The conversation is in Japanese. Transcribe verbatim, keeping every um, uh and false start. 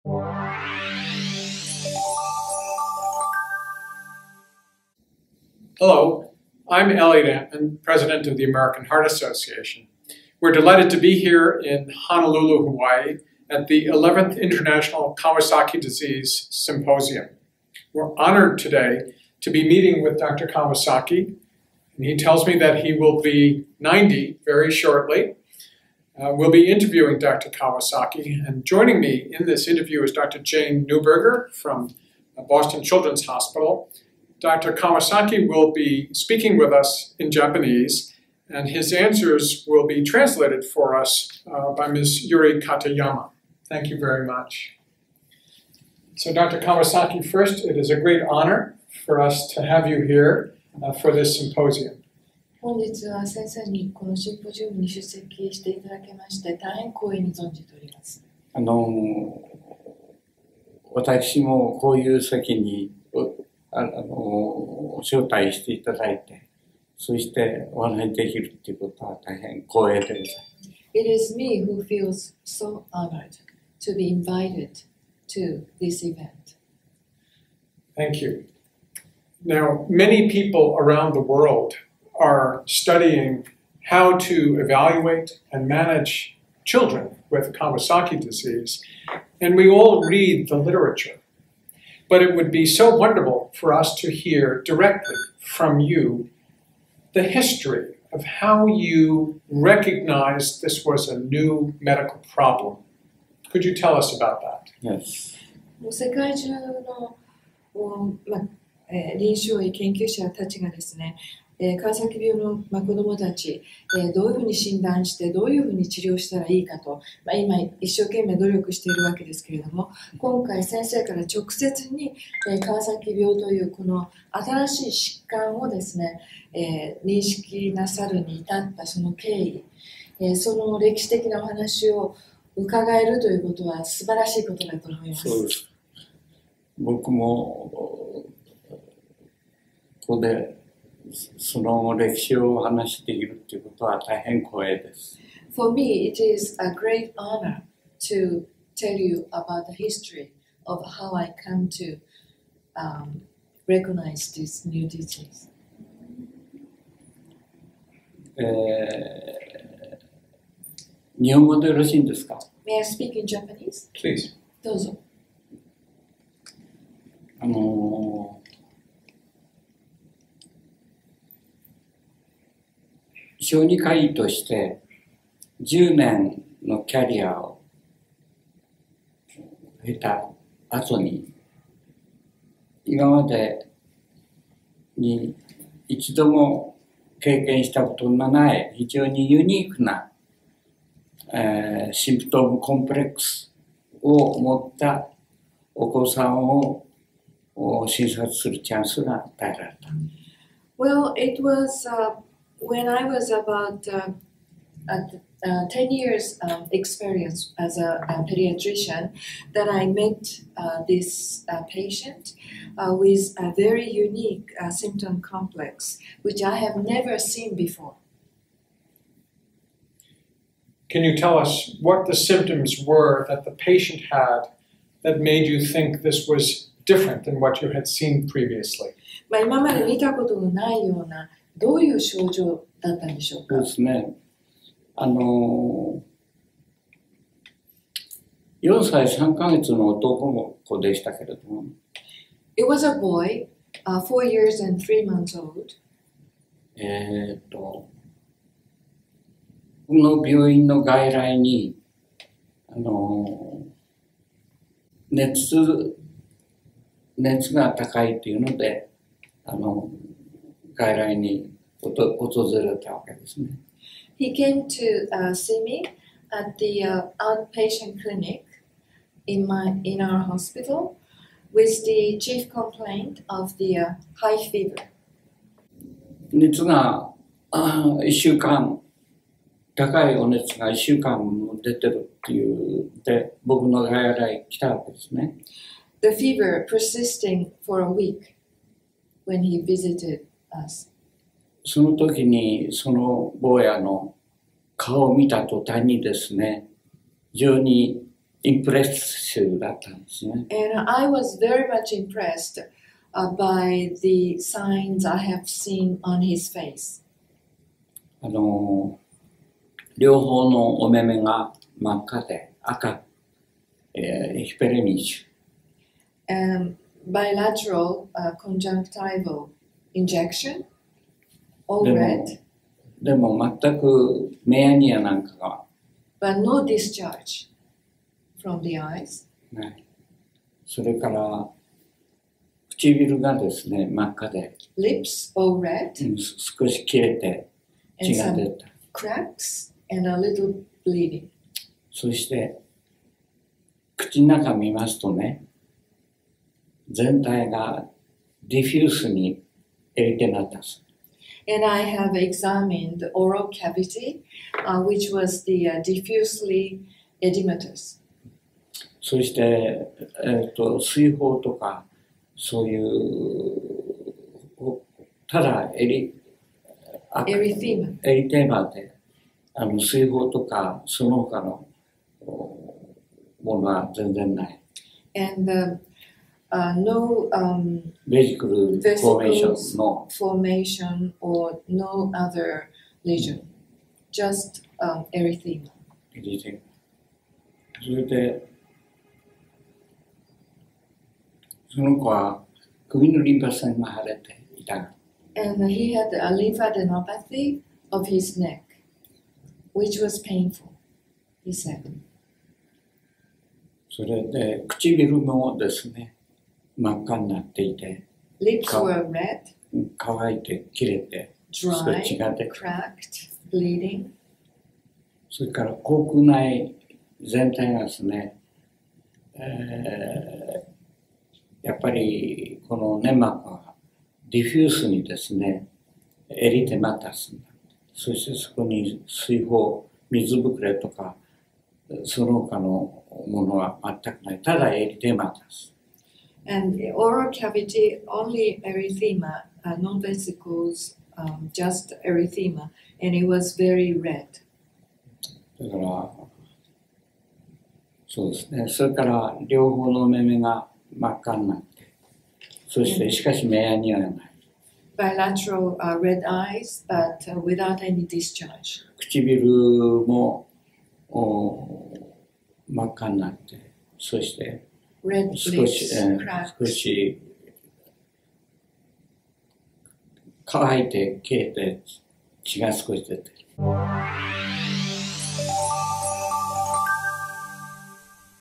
Hello, I'm Elliot Antman, President of the American Heart Association. We're delighted to be here in Honolulu, Hawaii, at the eleventh International Kawasaki Disease Symposium. We're honored today to be meeting with Doctor Kawasaki, and he tells me that he will be ninety very shortly. Uh, we'll be interviewing Doctor Kawasaki, and joining me in this interview is Doctor Jane Newberger from Boston Children's Hospital. Doctor Kawasaki will be speaking with us in Japanese, and his answers will be translated for us uh, by Miz Yuri Katayama. Thank you very much. So Doctor Kawasaki, first, it is a great honor for us to have you here uh, for this symposium. 本日は先生にこのシンポジウムに出席していただきまして大変光栄に存じております。 あの私もこういう席にあの招待していただいて、そしてお話しできるということは大変光栄でございます。 It is me who feels so honored to be invited to this event. Thank you. Now, many people around the world are studying how to evaluate and manage children with Kawasaki disease, and we all read the literature. But it would be so wonderful for us to hear directly from you the history of how you recognized this was a new medical problem. Could you tell us about that? Yes. 世界中の、まえー、臨床医研究者たちがですね、えー、川崎病の、まあ、子どもたち、えー、どういうふうに診断してどういうふうに治療したらいいかと、まあ、今一生懸命努力しているわけですけれども、今回先生から直接に、えー、川崎病というこの新しい疾患をですね、えー、認識なさるに至ったその経緯、えー、その歴史的なお話を伺えるということは素晴らしいことだと思います。 そうです。僕もここでその歴史をお話しできるということは大変光栄です。 For me, it is a great honor to tell you about the history of how I come to um, recognize this new disease. えー、日本語でよろしいんですか？ May I speak in Japanese? Please. どうぞ。 あのー小児科医としてじゅうねんのキャリアを経た後に今までに一度も経験したことのない非常にユニークな、えー、シンプトムコンプレックスを持ったお子さんを診察するチャンスが与えられた。 Well, it was uh, when I was about uh, at, uh, ten years um, experience as a, a pediatrician that I met uh, this uh, patient uh, with a very unique uh, symptom complex, which I have never seen before. Can you tell us what the symptoms were that the patient had that made you think this was different than what you had seen previously? まあ今まで見たことのないようなどういう症状だったんでしょうか。 そうですね。あのよんさいさんかげつの男の子でしたけれども。 It was a boy, uh, four years and three months old. えっと、この病院の外来に、あの熱、熱が高いというので、あの外来に訪れたわけですね。 He came to uh, see me at the uh, outpatient clinic in my in our hospital with the chief complaint of the uh, high fever. 熱がいっしゅうかん、高いお熱がいっしゅうかんも出てるっていうで、僕の外来来たわけですね。 The fever persisting for a week when he visited us. その時にその坊やの顔を見た途端にですね、非常にインプレッシブだったんですね。 And I was very much impressed uh, by the signs I have seen on his face. あの両方のお目目が真っ赤で赤、えー、ヒペレミッシュ。 Um, bilateral uh, conjunctival injection, all でも red, でも全くメアニアなんかが but no discharge from the eyes. ない。それから唇がですね真っ赤で、 Lips all red, うん、少し切れて and 血が出 some た。 cracks and a little bleeding. そして口の中見ますとね、全体がディフュースにエリテマタス。 And I have examined the oral cavity, uh, which was the uh, diffusely edematous. そして、えー、と水泡とかそういうただエリあ Erythema. エリテーマであの水泡とかその他のものは全然ない。 And uh, uh, no um, ベジクルフォーメーションの formation or no other lesion, just um, erythema. エリテーマ。それでその子は首のリンパ腺が腫れていた。 And he had a lymphadenopathy of his neck, which was painful, he said. それで唇もですね、真っ赤になっていて、 Lips Cow- were red, 乾いて切れて、少し dry, 血が出て、 cracked, bleeding. それから口腔内全体がですね、えーやっぱりこの粘膜がディフュースにですね、エリテマタスになって、そしてそこに水泡、水ぶくれとか、その他のものは全くない。ただエリテマタス。 And the oral cavity, only erythema, uh, no vesicles, um, just erythema, and it was very red. だから、そうですね。それから両方の目目が真っ赤になって、そしてしかし目やにはない。 Bilateral uh, red eyes, but uh, without any discharge. 唇もお真っ赤になって、そして Red 少し、 lips, えー cracks. 少し乾いて切れて血が少し出てる。